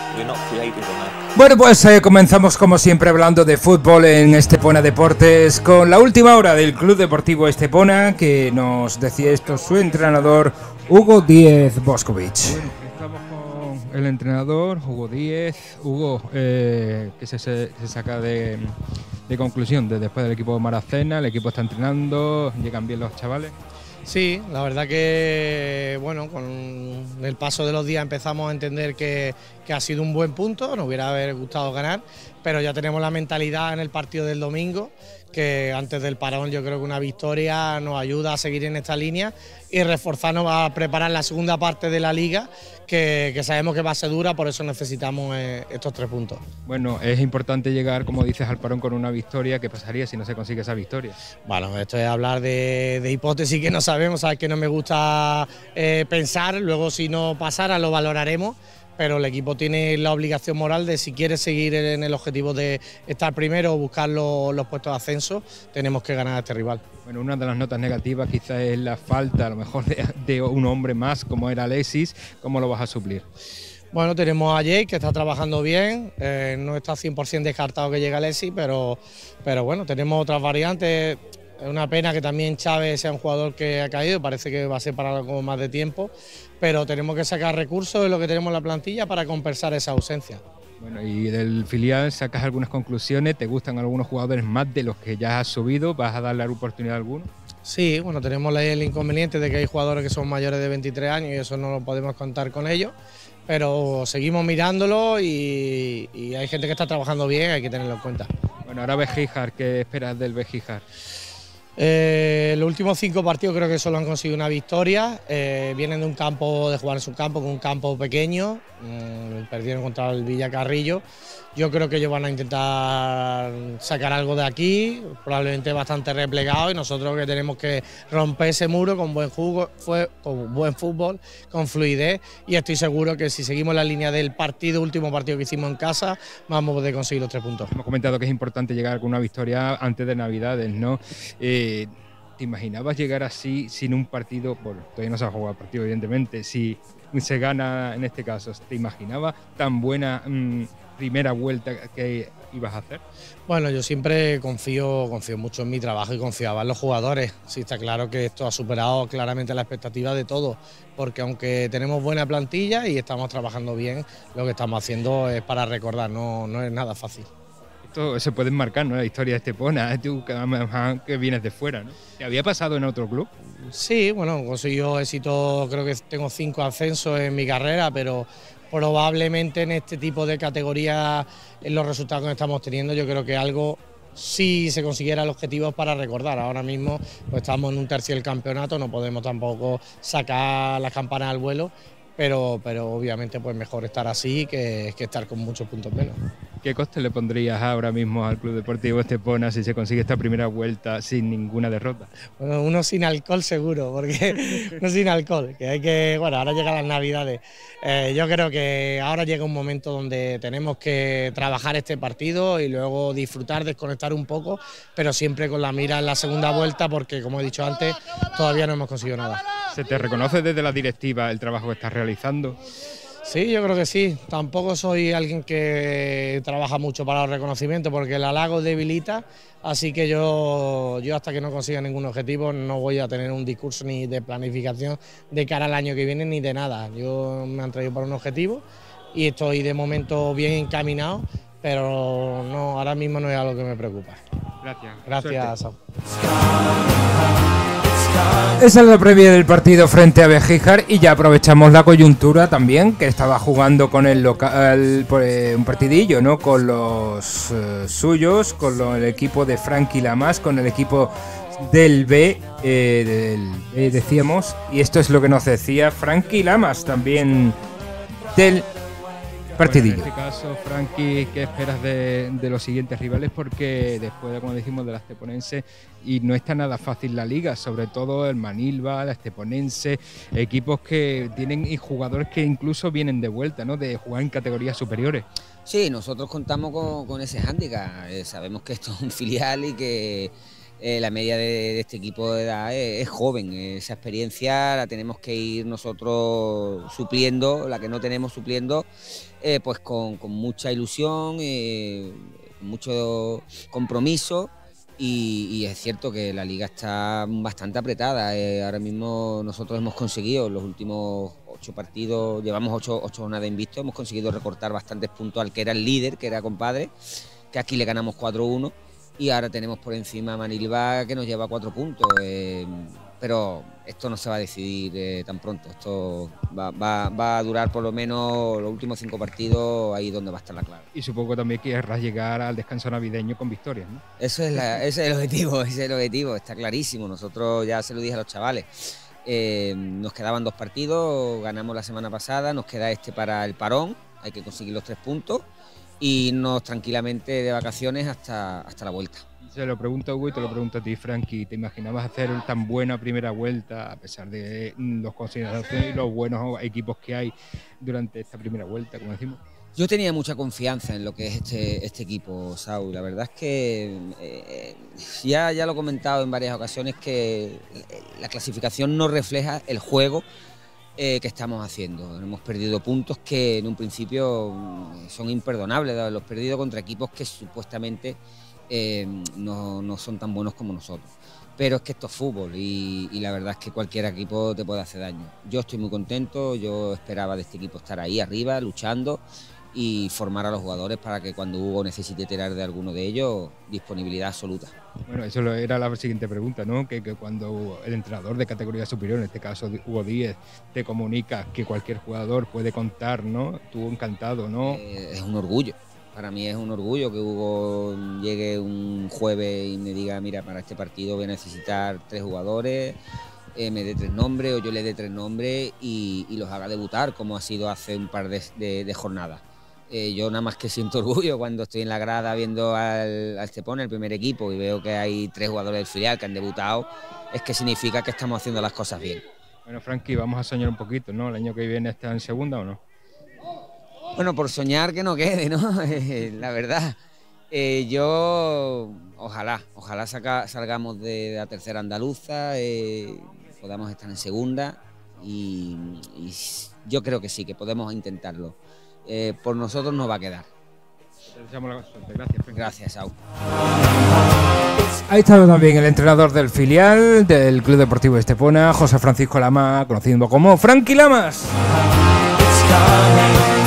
We're not creative enough. Bueno, pues comenzamos como siempre hablando de fútbol en Estepona Deportes con la última hora del Club Deportivo Estepona, que nos decía esto su entrenador Hugo Díez Boscovich. Bueno, estamos con el entrenador Hugo Díez. Hugo, que se saca de conclusión de después del equipo de Maracena. El equipo está entrenando, llegan bien los chavales. Sí, la verdad que bueno, con el paso de los días empezamos a entender que ha sido un buen punto, nos hubiera haber gustado ganar, pero ya tenemos la mentalidad en el partido del domingo, que antes del parón yo creo que una victoria nos ayuda a seguir en esta línea y reforzarnos a preparar la segunda parte de la liga, que sabemos que va a ser dura, por eso necesitamos estos 3 puntos. Bueno, es importante llegar, como dices, al parón con una victoria. ¿Qué pasaría si no se consigue esa victoria? Bueno, esto es hablar de hipótesis que no sabemos, sabes que no me gusta pensar, luego si no pasara lo valoraremos, pero el equipo tiene la obligación moral de, si quiere seguir en el objetivo de estar primero o buscar los puestos de ascenso, tenemos que ganar a este rival. Bueno, una de las notas negativas quizás es la falta, a lo mejor, de un hombre más como era Alexis. ¿Cómo lo vas a suplir? Bueno, tenemos a Jake, que está trabajando bien, no está 100% descartado que llegue Alexis, pero bueno, tenemos otras variantes. Es una pena que también Chávez sea un jugador que ha caído, parece que va a ser para algo más de tiempo, pero tenemos que sacar recursos de lo que tenemos en la plantilla para compensar esa ausencia. Bueno, y del filial sacas algunas conclusiones. ¿Te gustan algunos jugadores más de los que ya has subido? ¿Vas a darle la oportunidad a alguno? Sí, bueno, tenemos el inconveniente de que hay jugadores que son mayores de 23 años y eso no lo podemos contar con ellos, pero seguimos mirándolo y hay gente que está trabajando bien, hay que tenerlo en cuenta. Bueno, ahora Bejíjar, ¿qué esperas del Bejíjar? Los últimos 5 partidos creo que solo han conseguido una victoria, vienen de un campo, de jugar en su campo, con un campo pequeño, perdieron contra el Villacarrillo. Yo creo que ellos van a intentar sacar algo de aquí, probablemente bastante replegado, y nosotros que tenemos que romper ese muro con buen fútbol, con fluidez, y estoy seguro que si seguimos la línea del último partido que hicimos en casa, vamos a poder conseguir los 3 puntos. Hemos comentado que es importante llegar con una victoria antes de Navidades, ¿no? ¿Te imaginabas llegar así sin un partido? Bueno, todavía no se ha jugado el partido, evidentemente. Si se gana en este caso, ¿te imaginabas tan buena primera vuelta que ibas a hacer? Bueno, yo siempre confío mucho en mi trabajo y confiaba en los jugadores. Sí, está claro que esto ha superado claramente la expectativa de todos, porque aunque tenemos buena plantilla y estamos trabajando bien, lo que estamos haciendo es para recordar, no es nada fácil. Esto se puede enmarcar, ¿no? La historia de Estepona, tú que vienes de fuera, ¿no? ¿Te había pasado en otro club? Sí, bueno, consiguió éxito, creo que tengo 5 ascensos en mi carrera, pero probablemente en este tipo de categorías, en los resultados que estamos teniendo, yo creo que algo, si se consiguiera el objetivo, es para recordar. Ahora mismo pues estamos en un tercio del campeonato, no podemos tampoco sacar las campanas al vuelo, pero obviamente pues mejor estar así que estar con muchos puntos menos. ¿Qué coste le pondrías ahora mismo al Club Deportivo Estepona si se consigue esta primera vuelta sin ninguna derrota? Bueno, uno sin alcohol seguro, porque uno sin alcohol, que hay que, bueno, ahora llegan las Navidades. Yo creo que ahora llega un momento donde tenemos que trabajar este partido y luego disfrutar, desconectar un poco, pero siempre con la mira en la segunda vuelta, porque como he dicho antes, todavía no hemos conseguido nada. ¿Se te reconoce desde la directiva el trabajo que estás realizando? Sí, yo creo que sí. Tampoco soy alguien que trabaja mucho para los reconocimientos, porque el halago debilita, así que yo hasta que no consiga ningún objetivo no voy a tener un discurso ni de planificación de cara al año que viene ni de nada. Yo me han traído para un objetivo y estoy de momento bien encaminado, pero no, ahora mismo no es algo que me preocupa. Gracias. Gracias, Sam. Esa es la previa del partido frente a Bejíjar y ya aprovechamos la coyuntura también, que estaba jugando con el local un partidillo, ¿no? Con los suyos, con el equipo de Frankie Lamas, con el equipo del B, decíamos, y esto es lo que nos decía Frankie Lamas también del partidillo. Bueno, en este caso, Frankie, ¿qué esperas de los siguientes rivales? Porque después de, como decimos, de la Esteponense, y no está nada fácil la liga, sobre todo el Manilva, la Esteponense, equipos que tienen y jugadores que incluso vienen de vuelta, ¿no? De jugar en categorías superiores. Sí, nosotros contamos con ese hándicap. Sabemos que esto es un filial y que La media de este equipo de edad es joven. Esa experiencia la tenemos que ir nosotros supliendo, la que no tenemos supliendo, pues con mucha ilusión, con mucho compromiso. Y es cierto que la liga está bastante apretada. Ahora mismo nosotros hemos conseguido los últimos 8 partidos, llevamos 8 jornadas invictos, hemos conseguido recortar bastantes puntos al que era el líder, que era Compadre, que aquí le ganamos 4-1, y ahora tenemos por encima a Manilva, que nos lleva 4 puntos. Pero esto no se va a decidir tan pronto. Esto va a durar por lo menos los últimos 5 partidos, ahí donde va a estar la clave. Y supongo también que querrás llegar al descanso navideño con victorias, ¿no? Ese es el objetivo, está clarísimo. Nosotros ya se lo dije a los chavales. Nos quedaban 2 partidos, ganamos la semana pasada, nos queda este para el parón, hay que conseguir los 3 puntos y irnos tranquilamente de vacaciones hasta la vuelta. Se lo pregunto a Hugo y te lo pregunto a ti, Frankie. ¿Te imaginabas hacer tan buena primera vuelta, a pesar de los consideraciones y los buenos equipos que hay durante esta primera vuelta, como decimos? Yo tenía mucha confianza en lo que es este equipo, Saúl. La verdad es que ya lo he comentado en varias ocasiones, que la clasificación no refleja el juego que estamos haciendo. Hemos perdido puntos que en un principio son imperdonables, de haberlos perdido contra equipos que supuestamente no son tan buenos como nosotros. Pero es que esto es fútbol y la verdad es que cualquier equipo te puede hacer daño. Yo estoy muy contento, yo esperaba de este equipo estar ahí arriba, luchando y formar a los jugadores para que cuando Hugo necesite tirar de alguno de ellos, disponibilidad absoluta. Bueno, eso era la siguiente pregunta, ¿no? Que cuando el entrenador de categoría superior, en este caso Hugo Díez, te comunica que cualquier jugador puede contar, ¿no? Tú encantado, ¿no? Es un orgullo. Para mí es un orgullo que Hugo llegue un jueves y me diga, mira, para este partido voy a necesitar 3 jugadores, me dé 3 nombres o yo le dé 3 nombres y los haga debutar, como ha sido hace un par de jornadas. Yo nada más que siento orgullo cuando estoy en la grada viendo al Estepona, el primer equipo, y veo que hay 3 jugadores del filial que han debutado, es que significa que estamos haciendo las cosas bien. Bueno, Frankie, vamos a soñar un poquito, ¿no? ¿El año que viene está en segunda o no? Bueno, por soñar que no quede, ¿no? La verdad. Yo, ojalá salgamos de la tercera andaluza, podamos estar en segunda y yo creo que sí, que podemos intentarlo. Por nosotros no va a quedar. Te deseamos la suerte. Gracias, Frankie. Gracias, Saúl. Ha estado también el entrenador del filial del Club Deportivo Estepona, José Francisco Lama, conocido como Frankie Lamas.